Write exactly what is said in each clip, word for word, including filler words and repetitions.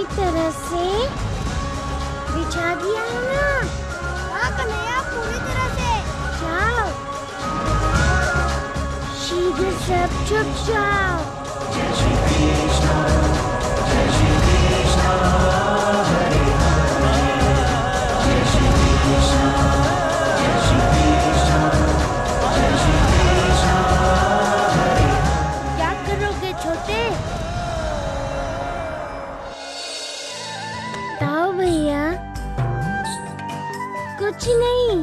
तरह से बिछा दिया है ना? हाँ कन्हैया, पूरी तरह से। जाओ, शीघ्र सब छुप जाओ। जय श्री कृष्ण, जय श्री कृष्ण, हरे हरे, जय श्री कृष्ण, जय श्री कृष्ण, जय श्री कृष्ण, हरे। क्या करोगे छोटे? बताओ भैया। कुछ नहीं,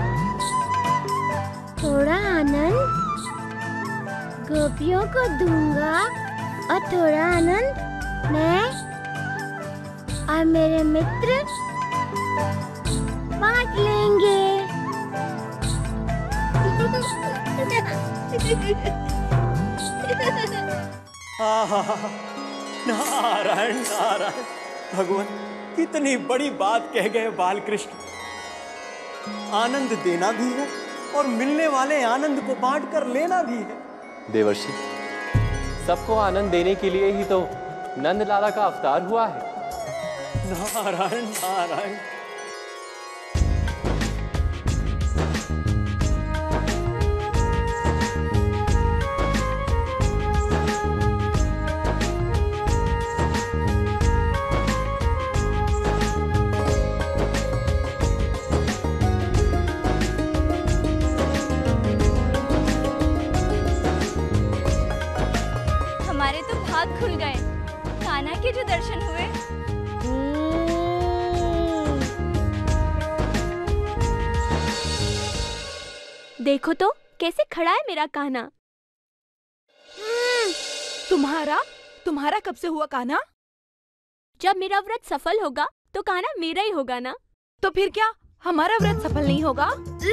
थोड़ा आनंद गोपियों को दूंगा और थोड़ा आनंद मैं और मेरे मित्र बांट लेंगे। नारायण नारायण, भगवान कितनी बड़ी बात कह गए बाल कृष्ण। आनंद देना भी है और मिलने वाले आनंद को बांट कर लेना भी है। देवर्षि, सबको आनंद देने के लिए ही तो नंद लाला का अवतार हुआ है। नारायण नारायण। खुल गए, कान्हा के जो दर्शन हुए। देखो तो कैसे खड़ा है मेरा कान्हा। तुम्हारा तुम्हारा कब से हुआ कान्हा? जब मेरा व्रत सफल होगा तो कान्हा मेरा ही होगा ना। तो फिर क्या हमारा व्रत सफल नहीं होगा?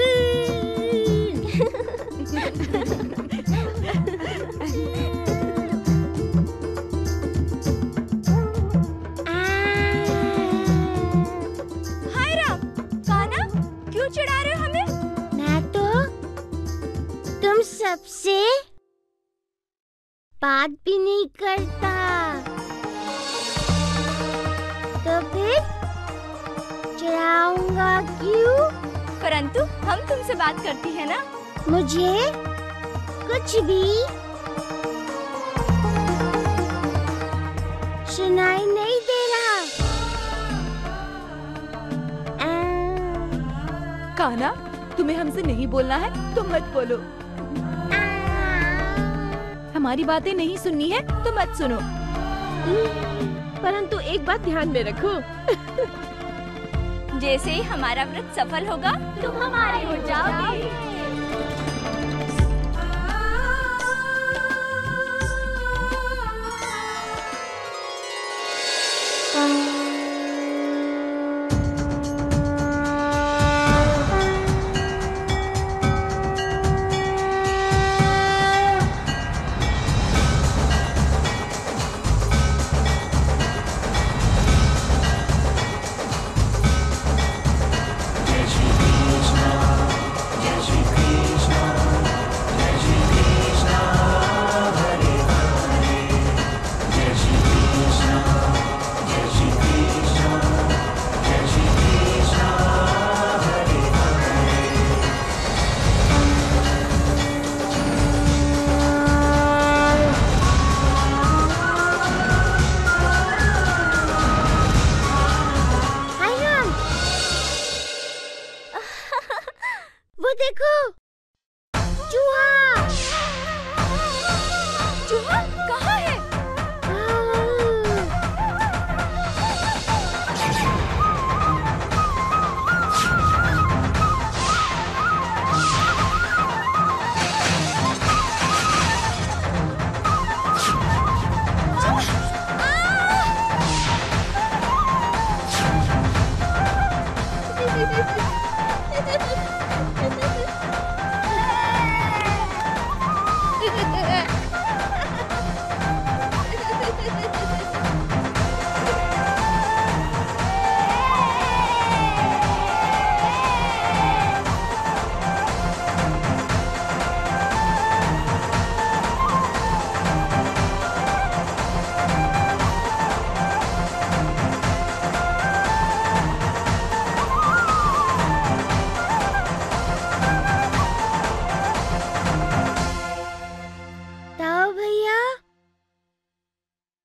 चिढ़ा रहे हो हमें? मैं तो तुम सबसे बात भी नहीं करता, तो फिर चिढ़ाऊंगा क्यों? परंतु हम तुमसे बात करती है ना। मुझे कुछ भी सुनाई नहीं दे रहा। कान्हा, तुम्हें हमसे नहीं बोलना है तो मत बोलो। हमारी बातें नहीं सुननी है तो मत सुनो। परंतु एक बात ध्यान में रखो। जैसे ही हमारा व्रत सफल होगा तुम हमारे हो जाओगे।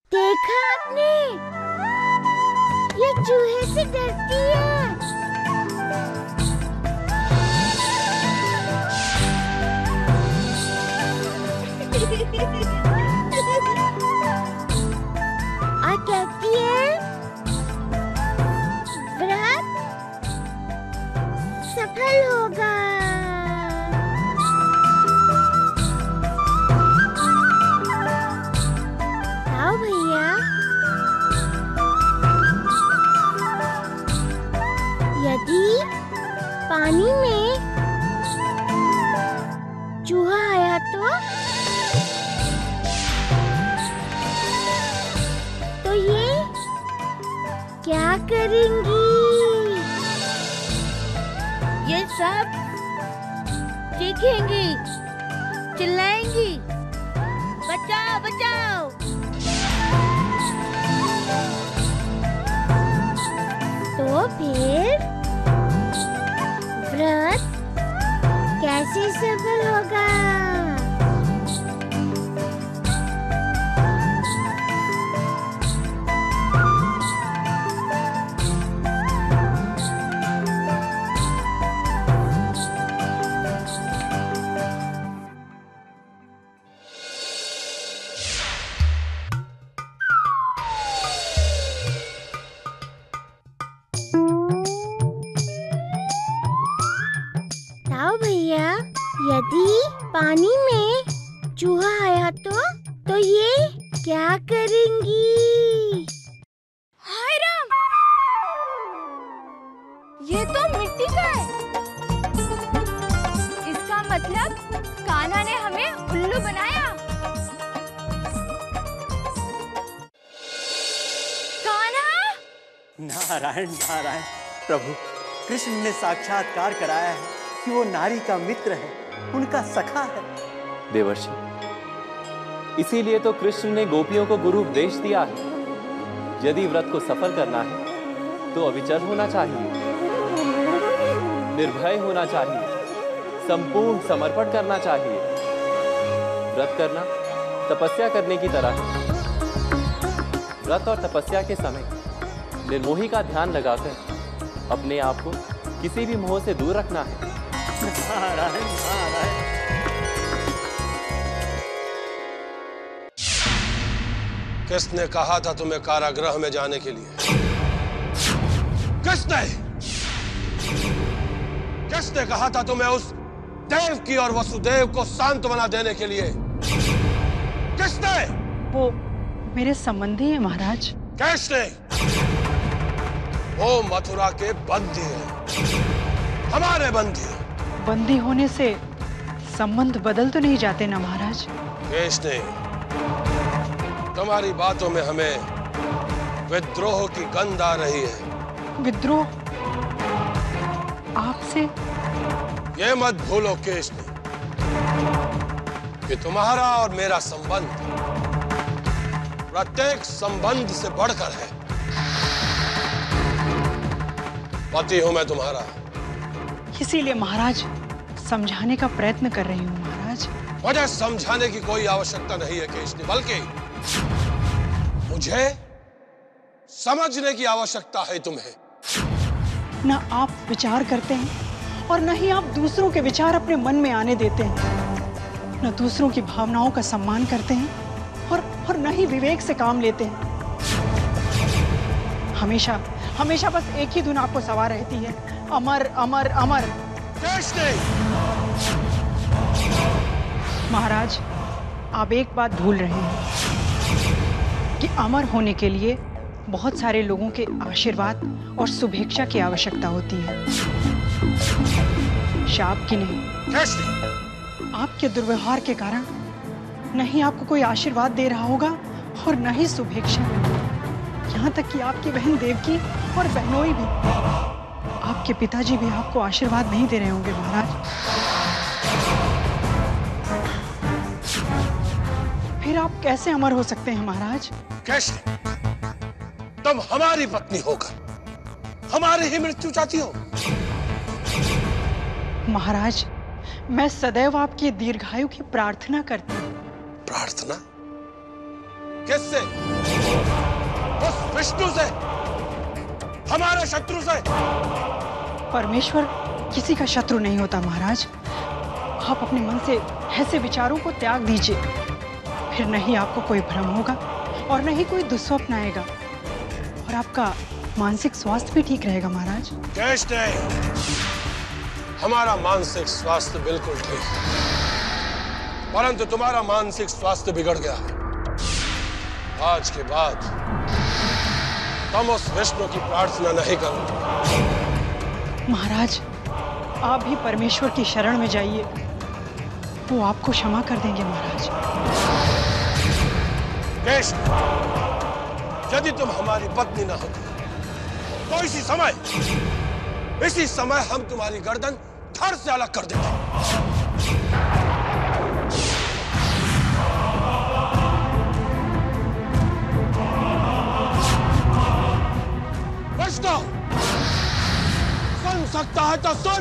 देखा आपने? ये चूहे से डरती है। और कहती है व्रत सफल होगा। आओ भैया, यदि पानी में चूहा आया तो तो ये क्या करेंगी? ये सब चीखेंगी, चिल्लाएंगी, बचाओ बचाओ। तो फिर व्रत कैसे सफल होगा? ताऊ भैया, यदि पानी में चूहा आया तो तो ये क्या करेंगी? हाय राम, ये तो मिट्टी का है। इसका मतलब कान्हा ने हमें उल्लू बनाया। कान्हा! नारायण नारायण, प्रभु कृष्ण ने साक्षात्कार कराया है कि वो नारी का मित्र है, उनका सखा है। देवर्षि, इसीलिए तो कृष्ण ने गोपियों को गुरु उपदेश दिया है। यदि व्रत को सफल करना है तो अविचल होना चाहिए, निर्भय होना चाहिए, संपूर्ण समर्पण करना चाहिए। व्रत करना तपस्या करने की तरह है। व्रत और तपस्या के समय निर्मोही का ध्यान लगाकर अपने आप को किसी भी मोह से दूर रखना है। नारायण नारायण। किसने कहा था तुम्हें कारागृह में जाने के लिए? किसने किसने कहा था तुम्हें उस देव की और वसुदेव को सांत्वना देने के लिए? किसने? वो मेरे संबंधी है महाराज। किसने? वो मथुरा के बंदी हैं, हमारे बंदी। बंदी होने से संबंध बदल तो नहीं जाते ना महाराज? किसने? तुम्हारी बातों में हमें विद्रोह की गंध आ रही है। विद्रोह? आपसे? ये मत भूलो केशनी कि तुम्हारा और मेरा संबंध प्रत्येक संबंध से बढ़कर है। पति हूं मैं तुम्हारा। इसीलिए महाराज समझाने का प्रयत्न कर रही हूँ महाराज। मुझे समझाने की कोई आवश्यकता नहीं है केशनी, बल्कि मुझे समझने की आवश्यकता है तुम्हें। न आप विचार करते हैं और न ही आप दूसरों के विचार अपने मन में आने देते हैं। न दूसरों की भावनाओं का सम्मान करते हैं और और न ही विवेक से काम लेते हैं। हमेशा हमेशा बस एक ही धुन आपको सवार रहती है, अमर अमर अमर। महाराज, आप एक बात भूल रहे हैं कि अमर होने के लिए बहुत सारे लोगों के आशीर्वाद और शुभेच्छा की आवश्यकता होती है, शाप की नहीं। आपके दुर्व्यवहार के कारण न ही आपको कोई आशीर्वाद दे रहा होगा और न ही शुभेच्छा, यहाँ तक कि आपकी बहन देवकी और बहनोई भी, आपके पिताजी भी आपको आशीर्वाद नहीं दे रहे होंगे महाराज। फिर आप कैसे अमर हो सकते हैं महाराज? कैसे? तुम हमारी पत्नी होकर हमारी ही मृत्यु चाहती हो? महाराज, मैं सदैव आपकी दीर्घायु की प्रार्थना करती हूँ। प्रार्थना? किससे? उस विष्णु से, हमारे शत्रु से। परमेश्वर किसी का शत्रु नहीं होता महाराज। आप अपने मन से ऐसे विचारों को त्याग दीजिए, फिर नहीं आपको कोई भ्रम होगा और नहीं कोई दुस्वप्न आएगा, और आपका मानसिक स्वास्थ्य भी ठीक रहेगा महाराज। कैश नहीं, हमारा मानसिक स्वास्थ्य बिल्कुल ठीक है, परंतु तुम्हारा मानसिक स्वास्थ्य बिगड़ गया है। आज के बाद तुम उस विष्णु की प्रार्थना नहीं करोगे। महाराज, आप भी परमेश्वर की शरण में जाइए, वो आपको क्षमा कर देंगे महाराज। केश, यदि तुम हमारी पत्नी न होती तो इसी समय इसी समय हम तुम्हारी गर्दन धड़ से अलग कर देते। विष्णु, सुन सकता है तो सुन।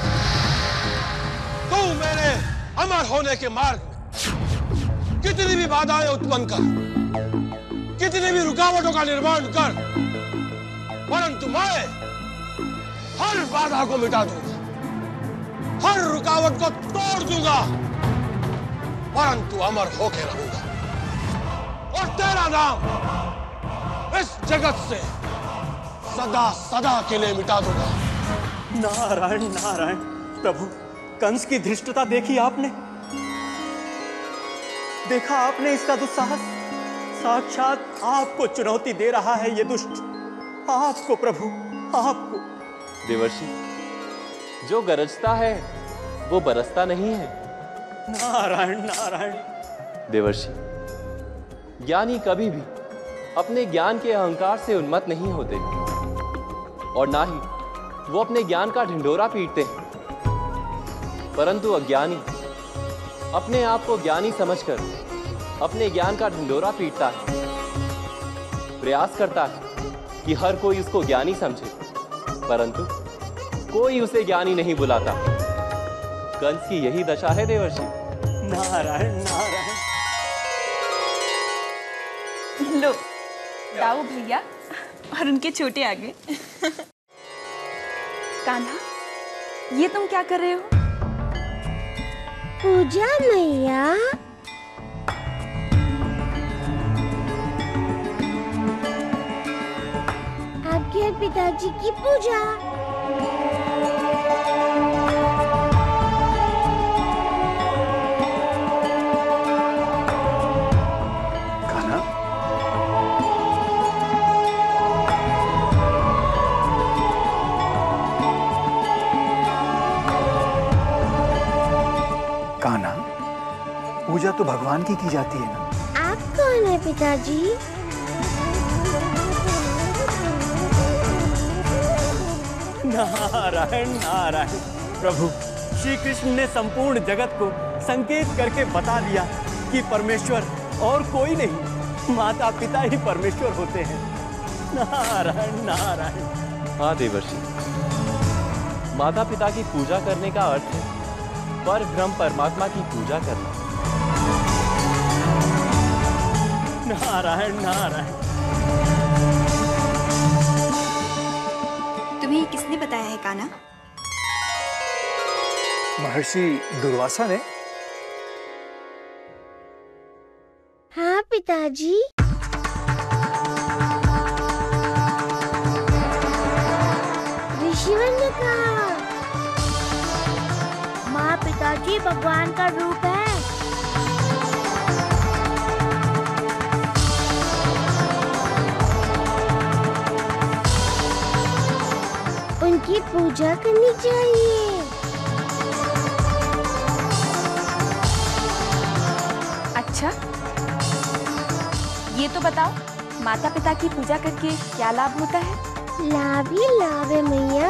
तू मेरे अमर होने के मार्ग में कितनी भी बाधाएं उत्पन्न कर, कितनी भी रुकावटों का निर्माण कर, परंतु मैं हर बाधा को मिटा दूंगा, हर रुकावट को तोड़ दूंगा, परंतु अमर होके रहूंगा और तेरा नाम इस जगत से सदा सदा के लिए मिटा दूंगा। नारायण नारायण प्रभु, कंस की धृष्टता देखी आपने? देखा आपने इसका दुस्साहस? साक्षात आपको चुनौती दे रहा है ये दुष्ट, आपको प्रभु, आपको। देवर्षि, जो गरजता है वो बरसता नहीं है। नारायण नारायण। देवर्षि, ज्ञानी कभी भी अपने ज्ञान के अहंकार से उन्मत्त नहीं होते और ना ही वो अपने ज्ञान का ढिंढोरा पीटते हैं, परंतु अज्ञानी अपने आप को ज्ञानी समझकर अपने ज्ञान का ढिंढोरा पीटता है, प्रयास करता है कि हर कोई उसको ज्ञानी समझे, परंतु कोई उसे ज्ञानी नहीं बुलाता। कंस की यही दशा है देवर्षि। नारायण नारायण। लो, दाऊ भैया और उनके छोटे आगे। कान्हा, ये तुम क्या कर रहे हो? पूजा मैया। आपके पिताजी की पूजा। कान्हा, कान्हा, पूजा तो भगवान की की जाती है ना। आप कौन है पिताजी? नारायण नारायण प्रभु, श्री कृष्ण ने संपूर्ण जगत को संकेत करके बता दिया कि परमेश्वर और कोई नहीं, माता पिता ही परमेश्वर होते हैं। नारायण नारायण। हाँ देवर्षि, माता पिता की पूजा करने का अर्थ है पर ब्रह्म परमात्मा की पूजा करना। नारायण नारायण। तुम्हें किसने बताया है कान्हा? महर्षि दुर्वासा ने। हाँ पिताजी। ऋषिवर ने कहा। माँ, पिताजी भगवान का रूप है। उनकी पूजा करनी चाहिए। अच्छा, ये तो बताओ, माता पिता की पूजा करके क्या लाभ होता है? लाभ ही लाभ है मैया।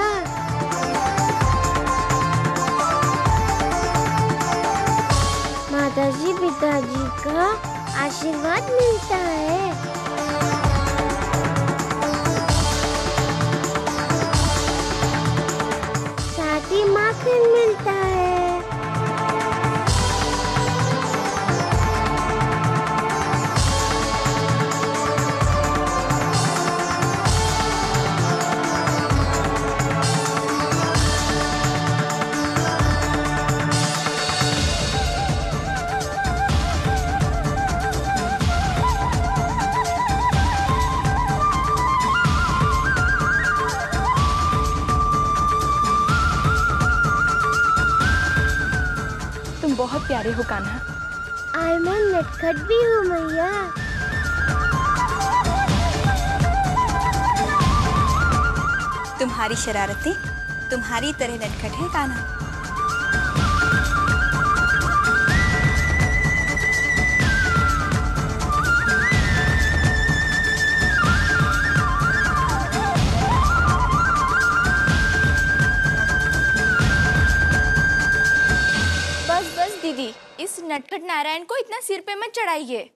माताजी पिताजी का आशीर्वाद मिलता है। साथ ही माखन मिलता है। बहुत प्यारे हो कान्हा। और मैं नटखट भी हूँ मैया। तुम्हारी शरारतें तुम्हारी तरह नटखट है कान्हा। बस बस दीदी, इस नटखट नारायण को इतना सिर पे मत चढ़ाइए।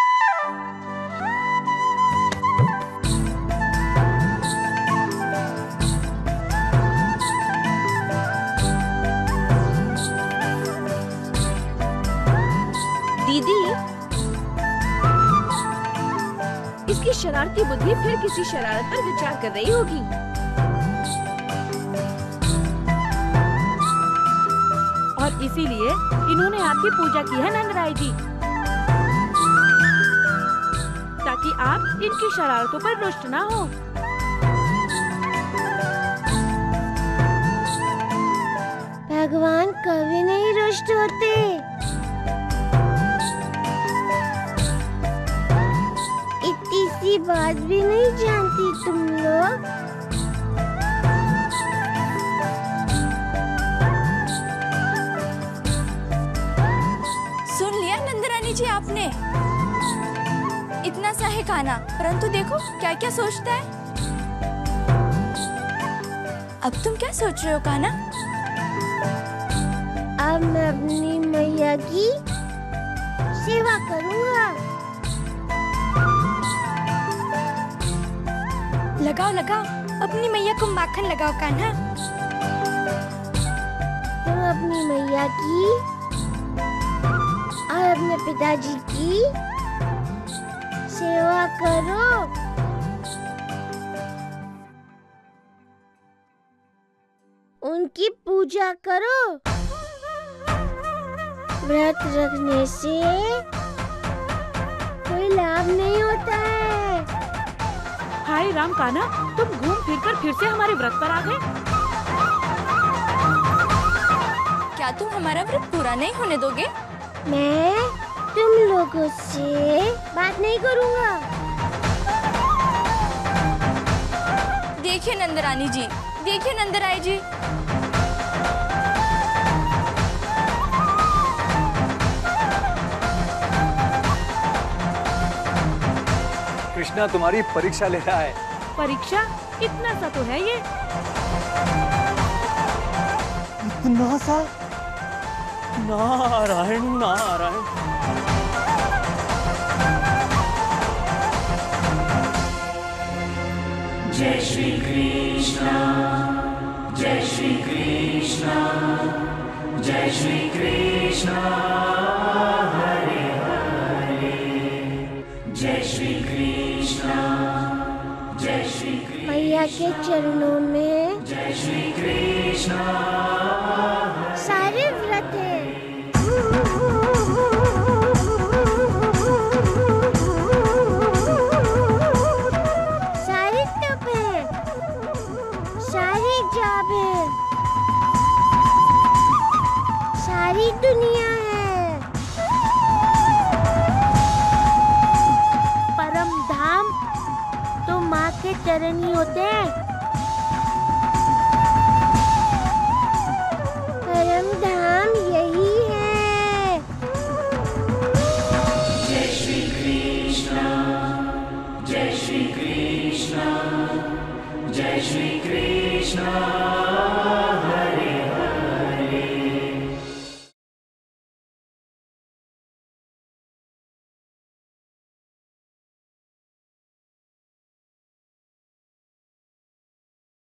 दीदी, इसकी शरारती बुद्धि फिर किसी शरारत पर विचार कर रही होगी। और इसीलिए इन्होंने आपकी पूजा की है नंदराय जी, ताकि आप इनकी शरारतों पर रुष्ट ना हो। भगवान कभी नहीं रुष्ट होते। इतनी सी बात भी नहीं जानती तुम लोग। सुन लिया नंदरानी जी आपने? इतना सा है कान्हा, परंतु देखो क्या क्या सोचता है। अब तुम क्या सोच रहे हो कान्हा? अब मैं अपनी मैया की सेवा करूँगा। लगाओ लगाओ, अपनी मैया को माखन लगाओ कान्हा। तुम अपनी मैया की और अपने पिताजी की सेवा करो। उनकी पूजा करो। व्रत रखने से कोई लाभ नहीं होता है। हाय राम कान्हा, तुम घूम फिर कर फिर से हमारे व्रत पर आ गए। क्या तुम हमारा व्रत पूरा नहीं होने दोगे? मैं तुम लोगों से बात नहीं करूँगा। देखिए नंदरानी जी, देखिए नंदराय जी। कृष्णा तुम्हारी परीक्षा ले रहा है। परीक्षा? इतना सा तो है ये। इतना सा? नारायण नारायण। जय श्री कृष्णा, जय श्री कृष्णा, जय श्री कृष्णा हरे हरे, जय श्री कृष्णा, जय श्री कृष्णा। मैया के चरणों में जय श्री कृष्णा सारे व्रत है। सारे तप है, सारे जाप है, सारी दुनिया है। परम धाम तो माँ के चरण ही होते हैं। परम धाम यही है। जय श्री कृष्णा, जय श्री कृष्णा, जय श्री कृष्णा